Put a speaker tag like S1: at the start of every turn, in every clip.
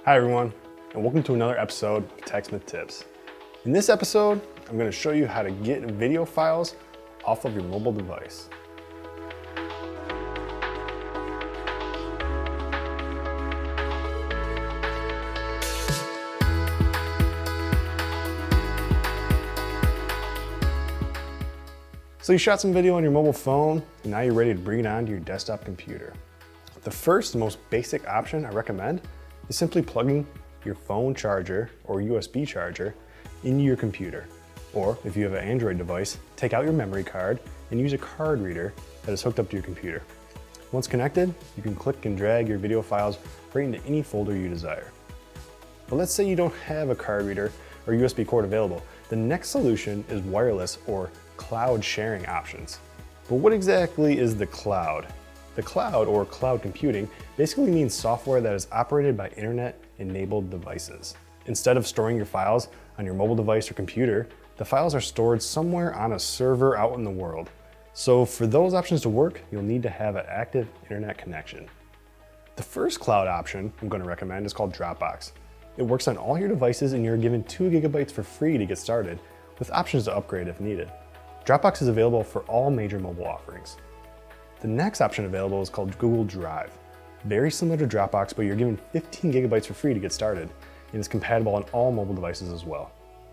S1: Hi everyone, and welcome to another episode of Techsmith Tips. In this episode, I'm going to show you how to get video files off of your mobile device. So you shot some video on your mobile phone, and now you're ready to bring it onto your desktop computer. The first and most basic option I recommend is simply plugging your phone charger or USB charger into your computer. Or if you have an Android device, take out your memory card and use a card reader that is hooked up to your computer. Once connected, you can click and drag your video files right into any folder you desire. But let's say you don't have a card reader or USB cord available. The next solution is wireless or cloud sharing options. But what exactly is the cloud? The cloud, or cloud computing, basically means software that is operated by internet-enabled devices. Instead of storing your files on your mobile device or computer, the files are stored somewhere on a server out in the world. So for those options to work, you'll need to have an active internet connection. The first cloud option I'm going to recommend is called Dropbox. It works on all your devices and you're given 2 GB for free to get started, with options to upgrade if needed. Dropbox is available for all major mobile offerings. The next option available is called Google Drive. Very similar to Dropbox, but you're given 15 GB for free to get started, and it's compatible on all mobile devices as well.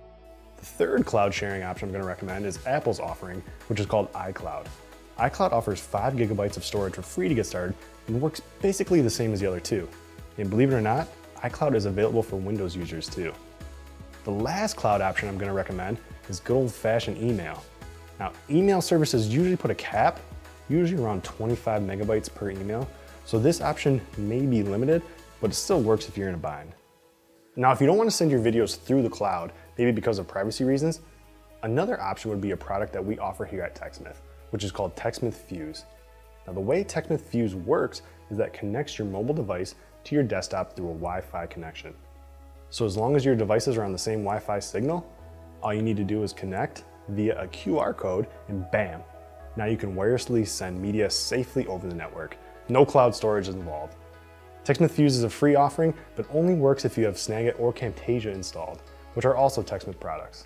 S1: The third cloud sharing option I'm going to recommend is Apple's offering, which is called Icloud. Icloud offers 5 GB of storage for free to get started and works basically the same as the other two. And believe it or not, Icloud is available for Windows users too. The last cloud option I'm going to recommend is good old-fashioned email. Now, email services usually put a cap, usually around 25 megabytes per email, so this option may be limited, but it still works if you're in a bind. Now, if you don't want to send your videos through the cloud, maybe because of privacy reasons, another option would be a product that we offer here at Techsmith, which is called Techsmith Fuse. Now, the way Techsmith Fuse works is that it connects your mobile device to your desktop through a Wi-Fi connection. So as long as your devices are on the same Wi-Fi signal, all you need to do is connect via a QR code and bam, now you can wirelessly send media safely over the network. No cloud storage is involved. Techsmith Fuse is a free offering, but only works if you have Snagit or Camtasia installed, which are also Techsmith products.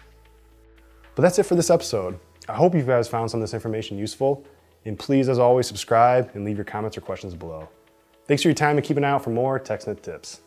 S1: But that's it for this episode. I hope you guys found some of this information useful, and please, as always, subscribe and leave your comments or questions below. Thanks for your time and keep an eye out for more Techsmith tips.